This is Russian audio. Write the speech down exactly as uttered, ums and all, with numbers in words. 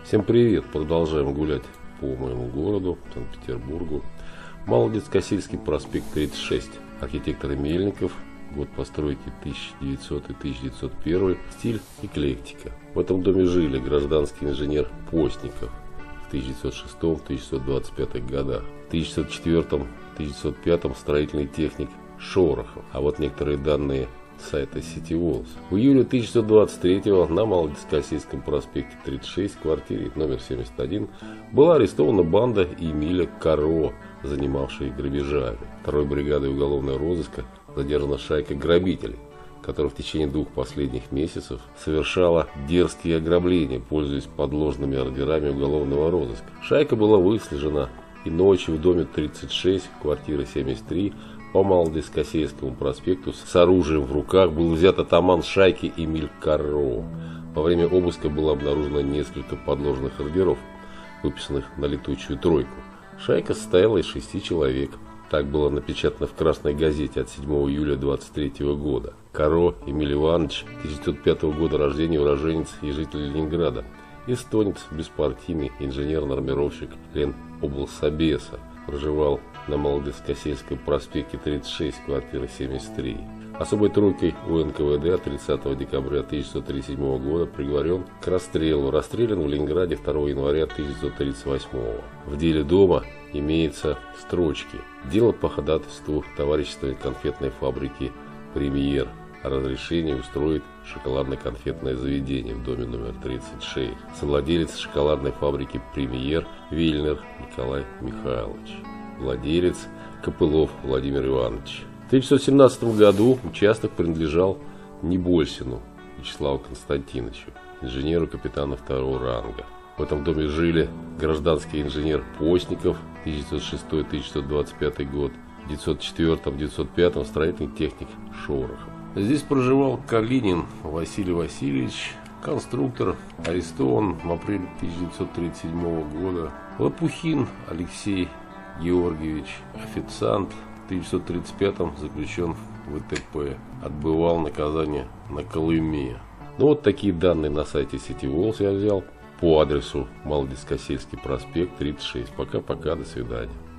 Всем привет! Продолжаем гулять по моему городу, Санкт-Петербургу. Молодецко-Сельский проспект тридцать шесть. Архитектор Мельников. Год постройки тысяча девятьсотый — тысяча девятьсот первый. Стиль эклектика. В этом доме жили гражданский инженер Постников в тысяча девятьсот шестом — тысяча девятьсот двадцать пятом годах. В тысяча девятьсот четвёртом — тысяча девятьсот пятом строительный техник Шорохов. А вот некоторые данные сайта City Walls. В июле тысяча девятьсот двадцать третьего на Молодецко-Сельском проспекте тридцать шесть, квартире номер семьдесят один, была арестована банда Эмиля Каро, занимавшая грабежами. Второй бригадой уголовного розыска задержана шайка грабителей, которая в течение двух последних месяцев совершала дерзкие ограбления, пользуясь подложными ордерами уголовного розыска. Шайка была выслежена, и ночью в доме тридцать шесть, квартира семьдесят три, по Молодецко-Сельскому проспекту с оружием в руках был взят атаман шайки Эмиль Каро. Во время обыска было обнаружено несколько подложных ордеров, выписанных на летучую тройку. Шайка состояла из шести человек. Так было напечатано в «Красной газете» от седьмого июля двадцать третьего года. Каро Эмиль Иванович, тысяча девятьсот пятого года рождения, уроженец и житель Ленинграда. Эстонец, беспартийный, инженер-нормировщик Леноблсобеса. Проживал на Молодецко-Сельском проспекте тридцать шесть, квартира семьдесят три. Особой тройкой У эн ка вэ дэ от тридцатого декабря тысяча девятьсот тридцать седьмого года приговорен к расстрелу. Расстрелян в Ленинграде второго января тысяча девятьсот тридцать восьмого. В деле дома имеются строчки. Дело по ходатайству товарищественной конфетной фабрики «Премьер» о разрешении устроить шоколадно-конфетное заведение в доме номер тридцать шесть. Совладелец шоколадной фабрики «Премьер» Вильнер Николай Михайлович. Владелец Копылов Владимир Иванович. В тысяча девятьсот семнадцатом году участок принадлежал Небольсину Вячеславу Константиновичу, инженеру капитана второго ранга. В этом доме жили гражданский инженер Постников тысяча девятьсот шестой — тысяча девятьсот двадцать пятый год, в девятьсот четвёртом — девятьсот пятом строительный техник Шорохов. Здесь проживал Калинин Василий Васильевич, конструктор, арестован в апреле тысяча девятьсот тридцать седьмого года. Лопухин Алексей Георгиевич, официант, в тысяча девятьсот тридцать пятом заключен в вэ тэ пэ, отбывал наказание на Колыме. Ну вот такие данные на сайте City Walls я взял по адресу Молодецко-Сельский проспект тридцать шесть. Пока-пока, до свидания.